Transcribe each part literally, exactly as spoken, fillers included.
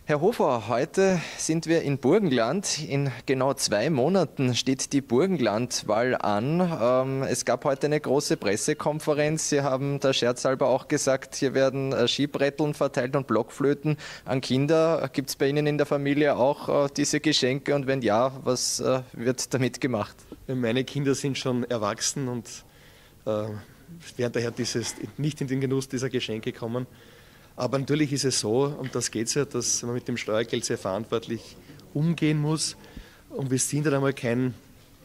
Herr Hofer, heute sind wir in Burgenland. In genau zwei Monaten steht die Burgenlandwahl an. Ähm, es gab heute eine große Pressekonferenz. Sie haben der scherzhalber auch gesagt, hier werden äh, Skibretteln verteilt und Blockflöten an Kinder. Gibt es bei Ihnen in der Familie auch äh, diese Geschenke? Und wenn ja, was äh, wird damit gemacht? Meine Kinder sind schon erwachsen und äh, werden daher dieses, nicht in den Genuss dieser Geschenke kommen. Aber natürlich ist es so, um das geht es ja, dass man mit dem Steuergeld sehr verantwortlich umgehen muss. Und wir sind dann einmal kein,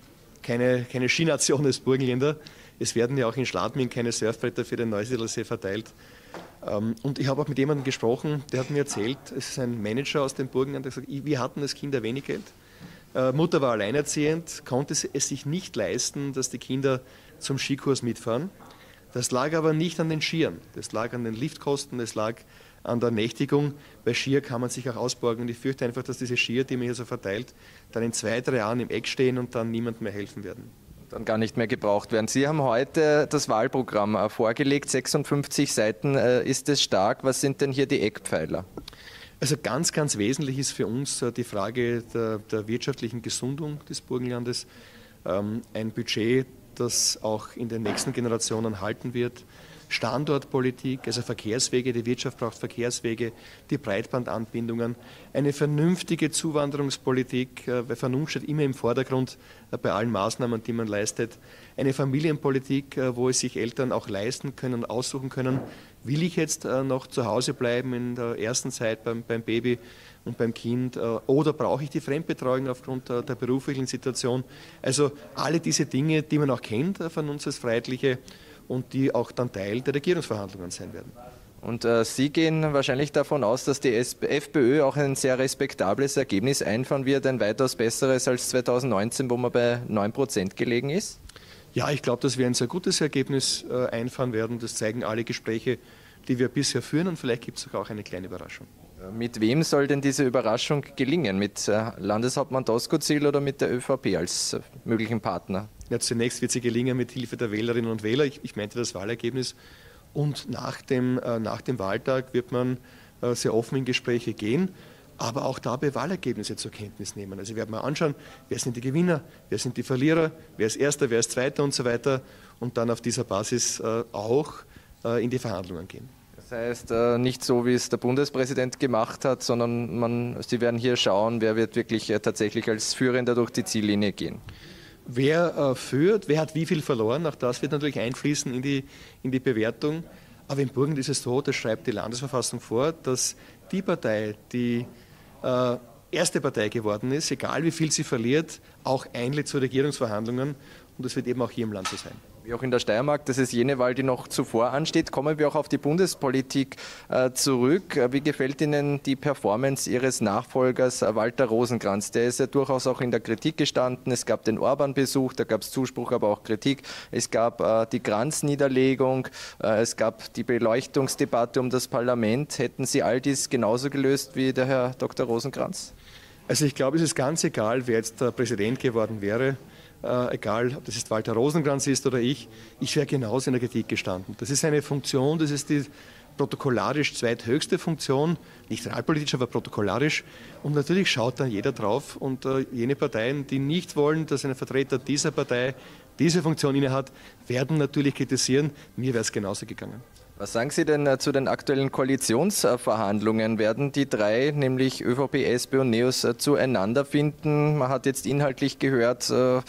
keine, keine Ski-Nation als Burgenländer. Es werden ja auch in Schladming keine Surfbretter für den Neusiedlersee verteilt. Und ich habe auch mit jemandem gesprochen, der hat mir erzählt, es ist ein Manager aus dem Burgenland, der gesagt hat, wir hatten als Kinder wenig Geld. Mutter war alleinerziehend, konnte es sich nicht leisten, dass die Kinder zum Skikurs mitfahren. Das lag aber nicht an den Skiern, das lag an den Liftkosten, das lag an der Nächtigung. Bei Skier kann man sich auch ausborgen und ich fürchte einfach, dass diese Skier, die man hier so verteilt, dann in zwei, drei Jahren im Eck stehen und dann niemand mehr helfen werden. Dann gar nicht mehr gebraucht werden. Sie haben heute das Wahlprogramm vorgelegt, sechsundfünfzig Seiten. Ist es stark? Was sind denn hier die Eckpfeiler? Also ganz, ganz wesentlich ist für uns die Frage der, der wirtschaftlichen Gesundung des Burgenlandes. Ähm, ein Budget, das auch in den nächsten Generationen halten wird. Standortpolitik, also Verkehrswege, die Wirtschaft braucht Verkehrswege, die Breitbandanbindungen, eine vernünftige Zuwanderungspolitik, weil Vernunft steht immer im Vordergrund bei allen Maßnahmen, die man leistet. Eine Familienpolitik, wo es sich Eltern auch leisten können, aussuchen können, will ich jetzt noch zu Hause bleiben in der ersten Zeit beim, beim Baby und beim Kind oder brauche ich die Fremdbetreuung aufgrund der, der beruflichen Situation. Also alle diese Dinge, die man auch kennt von uns als Freiheitliche, und die auch dann Teil der Regierungsverhandlungen sein werden. Und äh, Sie gehen wahrscheinlich davon aus, dass die FPÖ auch ein sehr respektables Ergebnis einfahren wird, ein weitaus besseres als zweitausendneunzehn, wo man bei neun Prozent gelegen ist? Ja, ich glaube, dass wir ein sehr gutes Ergebnis äh, einfahren werden. Das zeigen alle Gespräche, die wir bisher führen und vielleicht gibt es auch eine kleine Überraschung. Mit wem soll denn diese Überraschung gelingen? Mit äh, Landeshauptmann Doskozil oder mit der ÖVP als äh, möglichen Partner? Ja, zunächst wird sie gelingen mit Hilfe der Wählerinnen und Wähler. Ich, ich meinte das Wahlergebnis. Und nach dem, äh, nach dem Wahltag wird man äh, sehr offen in Gespräche gehen, aber auch dabei Wahlergebnisse zur Kenntnis nehmen. Also wir werden mal anschauen, wer sind die Gewinner, wer sind die Verlierer, wer ist Erster, wer ist Zweiter und so weiter und dann auf dieser Basis äh, auch äh, in die Verhandlungen gehen. Das heißt, äh, nicht so, wie es der Bundespräsident gemacht hat, sondern man, Sie werden hier schauen, wer wird wirklich äh, tatsächlich als Führender durch die Ziellinie gehen. Wer äh, führt, wer hat wie viel verloren, auch das wird natürlich einfließen in die, in die Bewertung. Aber in Burgenland ist es so, das schreibt die Landesverfassung vor, dass die Partei, die äh, erste Partei geworden ist, egal wie viel sie verliert, auch einlädt zu Regierungsverhandlungen. Und das wird eben auch hier im Land so sein. Wie auch in der Steiermark, das ist jene Wahl, die noch zuvor ansteht. Kommen wir auch auf die Bundespolitik äh, zurück. Wie gefällt Ihnen die Performance Ihres Nachfolgers äh, Walter Rosenkranz? Der ist ja durchaus auch in der Kritik gestanden. Es gab den Orban-Besuch, da gab es Zuspruch, aber auch Kritik. Es gab äh, die Kranz-Niederlegung, äh, es gab die Beleuchtungsdebatte um das Parlament. Hätten Sie all dies genauso gelöst wie der Herr Doktor Rosenkranz? Also ich glaube, es ist ganz egal, wer jetzt der Präsident geworden wäre. Äh, egal, ob das jetzt Walter Rosenkranz ist oder ich, ich wäre genauso in der Kritik gestanden. Das ist eine Funktion, das ist die protokollarisch zweithöchste Funktion, nicht realpolitisch, aber protokollarisch. Und natürlich schaut dann jeder drauf und äh, jene Parteien, die nicht wollen, dass ein Vertreter dieser Partei diese Funktion innehat, werden natürlich kritisieren. Mir wäre es genauso gegangen. Was sagen Sie denn äh, zu den aktuellen Koalitionsverhandlungen? Werden die drei, nämlich ÖVP, SPÖ und NEOS, äh, zueinander finden? Man hat jetzt inhaltlich gehört, äh,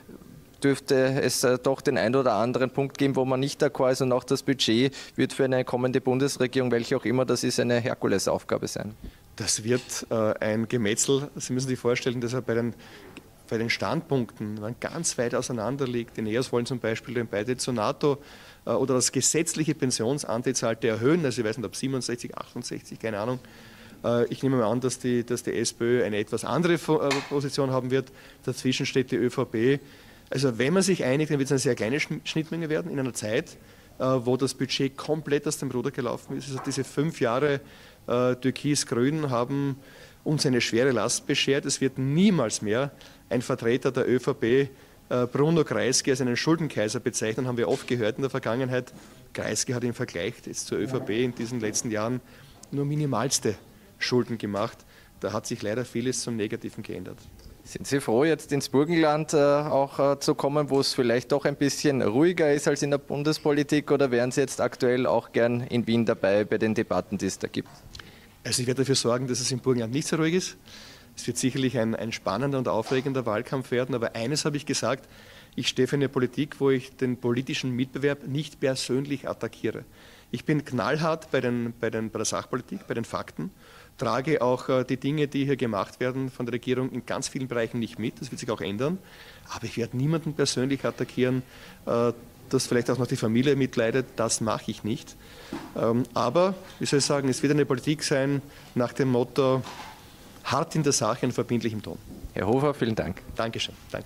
dürfte es äh, doch den einen oder anderen Punkt geben, wo man nicht d'accord ist und auch das Budget wird für eine kommende Bundesregierung, welche auch immer das ist, eine Herkulesaufgabe sein. Das wird äh, ein Gemetzel. Sie müssen sich vorstellen, dass er bei den bei den Standpunkten man ganz weit auseinander liegt. Die NEOS wollen zum Beispiel den Beitritt zur NATO äh, oder das gesetzliche Pensionsanteilsalter erhöhen, also ich weiß nicht, ob siebenundsechzig, achtundsechzig, keine Ahnung. Äh, ich nehme mal an, dass die, dass die SPÖ eine etwas andere äh, Position haben wird. Dazwischen steht die ÖVP. Also wenn man sich einigt, dann wird es eine sehr kleine Schnittmenge werden in einer Zeit, äh, wo das Budget komplett aus dem Ruder gelaufen ist. Also diese fünf Jahre äh, Türkis-Grün haben uns eine schwere Last beschert. Es wird niemals mehr ein Vertreter der ÖVP, äh, Bruno Kreisky, als einen Schuldenkaiser bezeichnen, haben wir oft gehört in der Vergangenheit. Kreisky hat im Vergleich jetzt zur ÖVP in diesen letzten Jahren nur minimalste Schulden gemacht. Da hat sich leider vieles zum Negativen geändert. Sind Sie froh, jetzt ins Burgenland äh, auch äh, zu kommen, wo es vielleicht doch ein bisschen ruhiger ist als in der Bundespolitik, oder wären Sie jetzt aktuell auch gern in Wien dabei bei den Debatten, die es da gibt? Also ich werde dafür sorgen, dass es im Burgenland nicht so ruhig ist. Es wird sicherlich ein, ein spannender und aufregender Wahlkampf werden, aber eines habe ich gesagt: Ich stehe für eine Politik, wo ich den politischen Mitbewerb nicht persönlich attackiere. Ich bin knallhart bei, den, bei, den, bei der Sachpolitik, bei den Fakten, trage auch äh, die Dinge, die hier gemacht werden von der Regierung, in ganz vielen Bereichen nicht mit. Das wird sich auch ändern. Aber ich werde niemanden persönlich attackieren, äh, dass vielleicht auch noch die Familie mitleidet. Das mache ich nicht. Ähm, aber, wie soll ich sagen, es wird eine Politik sein nach dem Motto: hart in der Sache und verbindlich im Ton. Herr Hofer, vielen Dank. Dankeschön. Danke.